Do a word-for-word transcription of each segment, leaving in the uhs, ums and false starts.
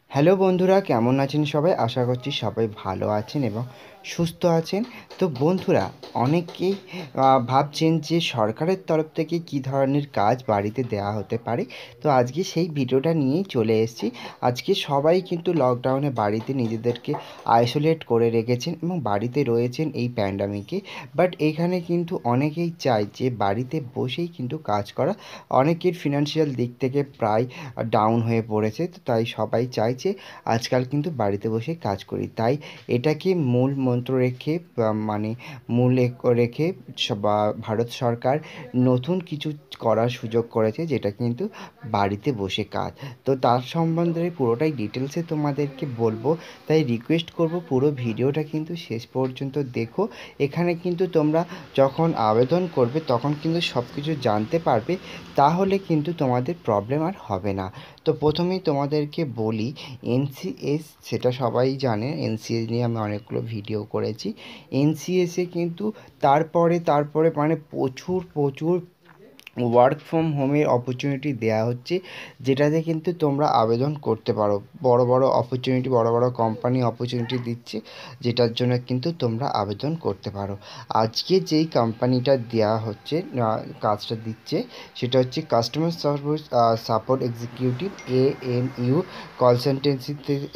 Hello বন্ধুরা, কেমন আছেন সবাই? আশা করছি সবাই ভালো আছেন এবং সুস্থ আছেন। তো বন্ধুরা, অনেকেই ভাবছেন যে সরকারের তরফ থেকে কী ধরনের কাজ বাড়িতে দেওয়া হতে পারে। তো আজকে সেই ভিডিওটা নিয়েই চলে এসেছি। আজকে সবাই কিন্তু লকডাউনে বাড়িতে নিজেদেরকে আইসোলেট করে রেখেছেন এবং বাড়িতে রয়েছেন এই প্যান্ডামিকে। বাট এখানে কিন্তু অনেকেই চায় যে বাড়িতে বসেই কিন্তু কাজ করা। অনেকের ফিনান্সিয়াল দিক থেকে প্রায় ডাউন হয়ে পড়েছে, তো তাই সবাই চায় যে আজকাল কিন্তু বাড়িতে বসে কাজ করি। তাই এটাকে মূল মন্ত্র রেখে মানে মূল রেখে বা ভারত সরকার নতুন কিছু করার সুযোগ করেছে, যেটা কিন্তু বাড়িতে বসে কাজ। তো তার সম্বন্ধে পুরোটাই ডিটেলসে তোমাদেরকে বলবো, তাই রিকোয়েস্ট করব পুরো ভিডিওটা কিন্তু শেষ পর্যন্ত দেখো। এখানে কিন্তু তোমরা যখন আবেদন করবে তখন কিন্তু সব কিছু জানতে পারবে, তাহলে কিন্তু তোমাদের প্রবলেম আর হবে না। তো প্রথমেই তোমাদেরকে বলি, এনসিএস সেটা সবাই জানে, এনসিএস নিয়ে আমি অনেকগুলো ভিডিও করেছি। এনসিএসে কিন্তু তারপরে তারপরে মানে প্রচুর প্রচুর ওয়ার্ক ফ্রম হোমের অপরচুনিটি দেওয়া হচ্ছে, যেটাতে কিন্তু তোমরা আবেদন করতে পারো। বড় বড় অপরচুনিটি, বড় বড় কোম্পানি অপরচুনিটি দিচ্ছে, যেটার জন্য কিন্তু তোমরা আবেদন করতে পারো। আজকে যেই কোম্পানিটা দেওয়া হচ্ছে, কাজটা দিচ্ছে, সেটা হচ্ছে customer service support executive, A M U consultancy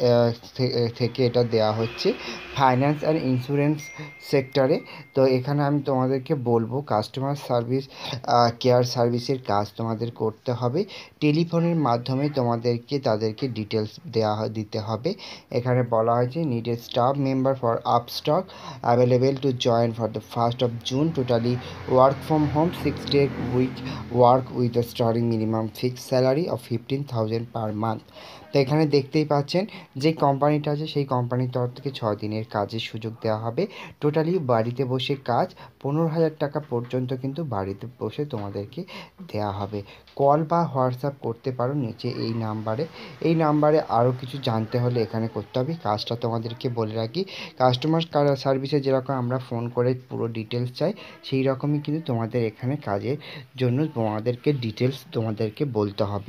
থেকে এটা দেওয়া হচ্ছে ফাইন্যান্স অ্যান্ড ইন্স্যুরেন্স সেক্টরে। তো এখানে আমি তোমাদেরকে বলবো, কাস্টমার সার্ভিস কেয়ার সার্ভিসের কাজ তোমাদের করতে হবে। টেলিফোনের মাধ্যমে তোমাদেরকে তাদেরকে ডিটেলস দেওয়া দিতে হবে। এখানে বলা হয়েছে needed staff member for upstock available to join for the first of June, totally work from home, six day week work with the starting minimum fixed salary of fifteen thousand per month. তো এখানে দেখতেই পাচ্ছেন যে কোম্পানিটা আছে, সেই কোম্পানির তরফ থেকে ছ দিনের কাজের সুযোগ দেওয়া হবে। টোটালি বাড়িতে বসে কাজ, পনেরো হাজার টাকা পর্যন্ত কিন্তু বাড়িতে বসে তোমাদেরকে দেওয়া হবে। কল বা হোয়াটসঅ্যাপ করতে পারো নিচে এই নাম্বারে। এই নাম্বারে আরও কিছু জানতে হলে এখানে করতে হবে। কাজটা তোমাদেরকে বলে রাখি, কাস্টমার সার্ভিসে যেরকম আমরা ফোন করে পুরো ডিটেলস চাই, সেই রকমই কিন্তু তোমাদের এখানে কাজের জন্য তোমাদেরকে ডিটেলস তোমাদেরকে বলতে হবে।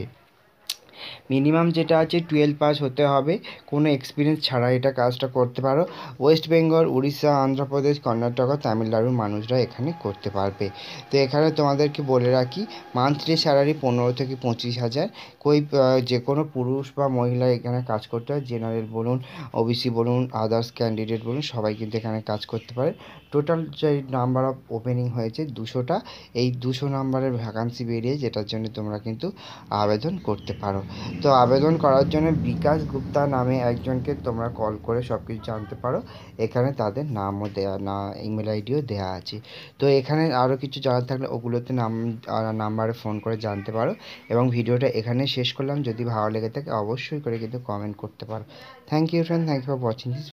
মিনিমাম যেটা আছে টুয়েলভ পাস হতে হবে, কোনো এক্সপিরিয়েন্স ছাড়া এটা কাজটা করতে পারো। ওয়েস্ট বেঙ্গল, উড়িষ্যা, অন্ধ্রপ্রদেশ, কর্ণাটক, তামিলনাড়ুর মানুষরা এখানে করতে পারবে। তো এখানে তোমাদেরকে বলে রাখি, মান্থলি স্যালারি পনেরো থেকে পঁচিশ হাজার। কই যে কোনো পুরুষ বা মহিলা এখানে কাজ করতে হয়, জেনারেল বলুন, ওবিসি বলুন, আদার্স ক্যান্ডিডেট বলুন, সবাই কিন্তু এখানে কাজ করতে পারে। টোটাল যে নাম্বার অফ ওপেনিং হয়েছে দুশোটা, এই দুশো নাম্বারের ভ্যাকান্সি বেরিয়ে, যেটার জন্য তোমরা কিন্তু আবেদন করতে পারো। তো আবেদন করার জন্য বিকাশ গুপ্তা নামে একজনকে তোমরা কল করে সব কিছু জানতে পারো। এখানে তাদের নামও দেওয়া, না ইমেল আইডিও দেওয়া আছে। তো এখানে আরও কিছু জানার থাকলে ওগুলোতে নাম নাম্বারে ফোন করে জানতে পারো। এবং ভিডিওটা এখানে শেষ করলাম। যদি ভালো লেগে থাকে অবশ্যই করে কিন্তু কমেন্ট করতে পারো। Thank you friend, thank you for watching this.